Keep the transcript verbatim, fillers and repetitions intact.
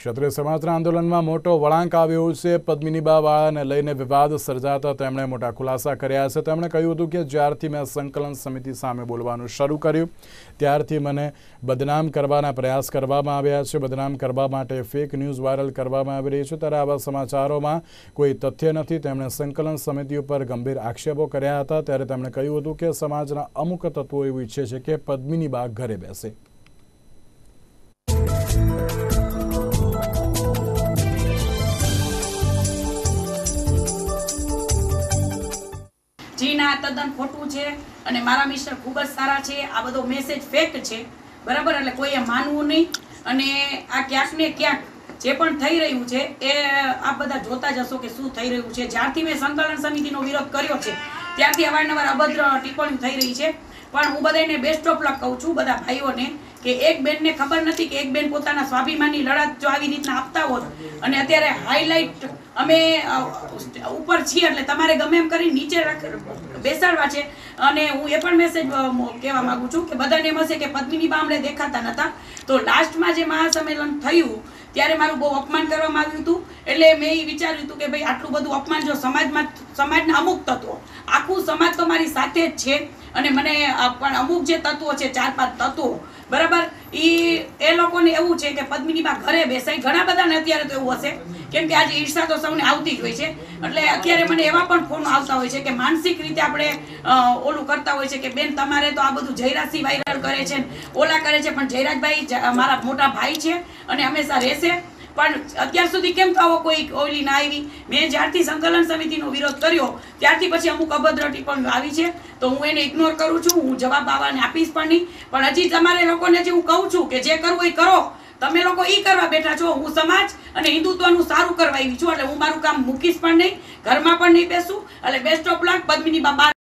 ક્ષત્રિય સમાજના આંદોલનમાં મોટો વળાંક આવ્યો છે। પદ્મિનીબા વાળાને લઈને વિવાદ સર્જાતા તેમણે મોટા ખુલાસા કર્યા છે। તેમણે કહ્યું હતું કે જ્યારથી મેં સંકલન સમિતિ સામે બોલવાનું શરૂ કર્યું ત્યારથી મને બદનામ કરવાના પ્રયાસ કરવામાં આવ્યા છે। બદનામ કરવા માટે ફેક ન્યૂઝ વાયરલ કરવામાં આવી રહી છે, ત્યારે આવા સમાચારોમાં કોઈ તથ્ય નથી। તેમણે સંકલન સમિતિ ઉપર ગંભીર આક્ષેપો કર્યા હતા। ત્યારે તેમણે કહ્યું હતું કે સમાજના અમુક તત્વો એવું ઈચ્છે છે કે પદ્મિનીબા ઘરે બેસે। જી ના તદ્દન ખોટું છે અને મારા મિસ્ટર ખૂબ જ સારા છે। આ બધો મેસેજ ફેક છે, બરાબર, એટલે કોઈએ માનવું નહીં। અને આ ક્યાંક ને ક્યાંક જે પણ થઈ રહ્યું છે એ આપ બધા જોતા જ હશો કે શું થઈ રહ્યું છે। જ્યારથી મેં સંકલન સમિતિનો વિરોધ કર્યો છે ત્યારથી અવારનવાર અભદ્ર ટિપ્પણી થઈ રહી છે, પણ હું બધાને બેસ્ટ ઓફ લક કહું છું, બધા ભાઈઓને, કે એક બેનને ખબર નથી કે એક બેન પોતાના સ્વાભિમાનની લડત જો આવી રીતના આપતા હોત અને અત્યારે હાઈલાઇટ અમે ઉપર છીએ એટલે તમારે ગમે એમ કરી નીચે બેસાડવા છે। અને હું એ પણ મેસેજ કહેવા માંગુ છું કે બધાને એમ હશે કે પદ્મિનીબા અમને દેખાતા નહોતા, તો લાસ્ટમાં જે મહાસંમેલન થયું ત્યારે મારું બહુ અપમાન કરવામાં આવ્યું હતું, એટલે મેં એ વિચાર્યું હતું કે ભાઈ આટલું બધું અપમાન જો સમાજમાં સમાજના અમુક તત્વો, આખું સમાજ તો મારી સાથે જ છે અને મને પણ અમુક જે તત્વો છે, ચાર પાંચ તત્વો, બરાબર, એ એ લોકોને એવું છે કે પદ્મિનીબા ઘરે બેસાય। ઘણા બધાને અત્યારે તો એવું હશે કેમ કે આજે ઈર્ષા તો સૌને આવતી જ હોય છે, એટલે અત્યારે મને એવા પણ ફોન આવતા હોય છે કે માનસિક રીતે આપણે ઓલું કરતા હોય છે કે બેન તમારે તો આ બધું જયરાજસિંહ વાયરલ કરે છે, ઓલા કરે છે, પણ જયરાજભાઈ મારા મોટા ભાઈ છે અને હંમેશા રહેશે। પણ અત્યાર સુધી કેમ તો કોઈ ઓલી ના આવી? મેં જ્યારથી સંકલન સમિતિનો વિરોધ કર્યો ત્યારથી પછી અમુક અભદ્ર ટિપ્પણીઓ આવી છે, તો હું એને ઇગ્નોર કરું છું, હું જવાબ આવવાને આપીશ પણ નહીં। પણ હજી તમારે લોકોને જે હું કહું છું કે જે કરવું એ કરો, તમે લોકો ઈ કરવા બેઠા છો। હું સમાજ અને હિન્દુત્વનું સારું કરવા આવી છું, એટલે હું મારું કામ મૂકીશ પણ નહીં, ઘરમાં પણ નહીં બેસું। એટલે બેસ્ટ ઓફ લક, પદ્મિનીબા બાર